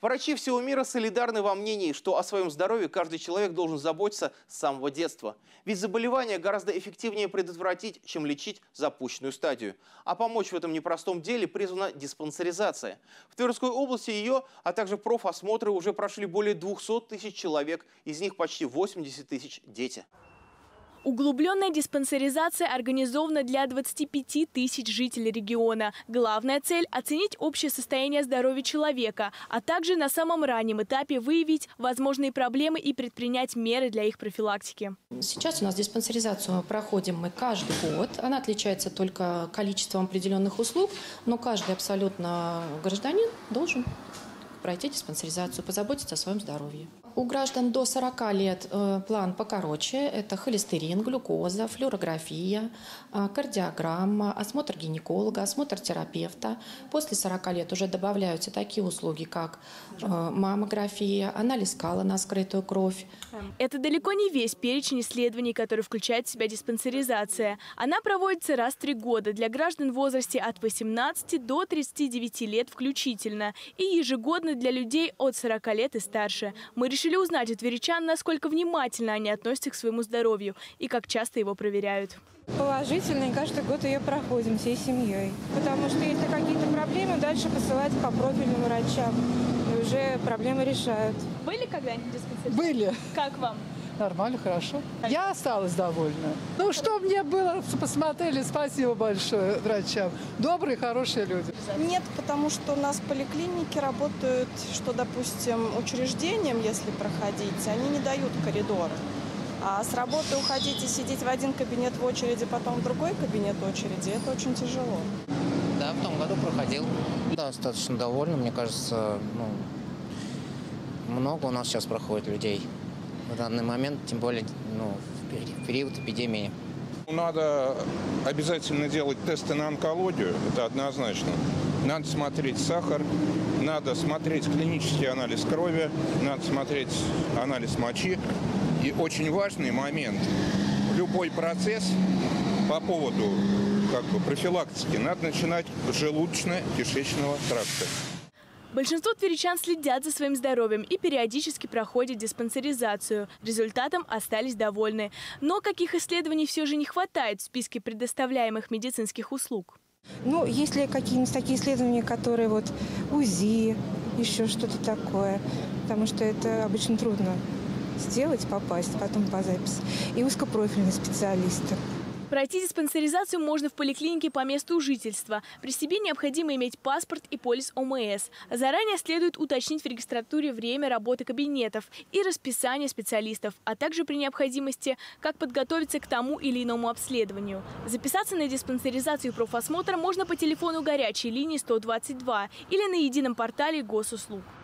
Врачи всего мира солидарны во мнении, что о своем здоровье каждый человек должен заботиться с самого детства. Ведь заболевание гораздо эффективнее предотвратить, чем лечить запущенную стадию. А помочь в этом непростом деле призвана диспансеризация. В Тверской области ее, а также профосмотры уже прошли более 200 тысяч человек, из них почти 80 тысяч – дети. Углубленная диспансеризация организована для 25 тысяч жителей региона. Главная цель – оценить общее состояние здоровья человека, а также на самом раннем этапе выявить возможные проблемы и предпринять меры для их профилактики. Сейчас у нас диспансеризацию проходим мы каждый год. Она отличается только количеством определенных услуг, но каждый абсолютно гражданин должен пройти диспансеризацию, позаботиться о своем здоровье. У граждан до 40 лет план покороче. Это холестерин, глюкоза, флюорография, кардиограмма, осмотр гинеколога, осмотр терапевта. После 40 лет уже добавляются такие услуги, как маммография, анализ кала на скрытую кровь. Это далеко не весь перечень исследований, который включает в себя диспансеризация. Она проводится раз в 3 года для граждан в возрасте от 18 до 39 лет включительно и ежегодно для людей от 40 лет и старше. Мы решили узнать у тверичан, насколько внимательно они относятся к своему здоровью и как часто его проверяют. Положительно, и каждый год ее проходим всей семьей. Потому что если какие-то проблемы, дальше посылать по профильным врачам. И уже проблемы решают. Были когда-нибудь диспансеризации? Были. Как вам? Нормально, хорошо. Я осталась довольна. Ну, что мне было, посмотрели, спасибо большое врачам. Добрые, хорошие люди. Нет, потому что у нас поликлиники работают, что, допустим, учреждениям, если проходить, они не дают коридоры. А с работы уходить и сидеть в один кабинет в очереди, потом в другой кабинет в очереди, это очень тяжело. Да, в том году проходил. Да, достаточно довольна, мне кажется, много у нас сейчас проходит людей. В данный момент, тем более в период эпидемии. Надо обязательно делать тесты на онкологию, это однозначно. Надо смотреть сахар, надо смотреть клинический анализ крови, надо смотреть анализ мочи. И очень важный момент, любой процесс по поводу профилактики надо начинать с желудочно-кишечного тракта. Большинство тверичан следят за своим здоровьем и периодически проходят диспансеризацию. Результатом остались довольны. Но каких исследований все же не хватает в списке предоставляемых медицинских услуг? Есть ли какие-нибудь такие исследования, которые УЗИ, еще что-то такое, потому что это обычно трудно сделать, попасть, потом по записи. И узкопрофильные специалисты. Пройти диспансеризацию можно в поликлинике по месту жительства. При себе необходимо иметь паспорт и полис ОМС. Заранее следует уточнить в регистратуре время работы кабинетов и расписание специалистов, а также при необходимости, как подготовиться к тому или иному обследованию. Записаться на диспансеризацию и профосмотр можно по телефону горячей линии 122 или на едином портале госуслуг.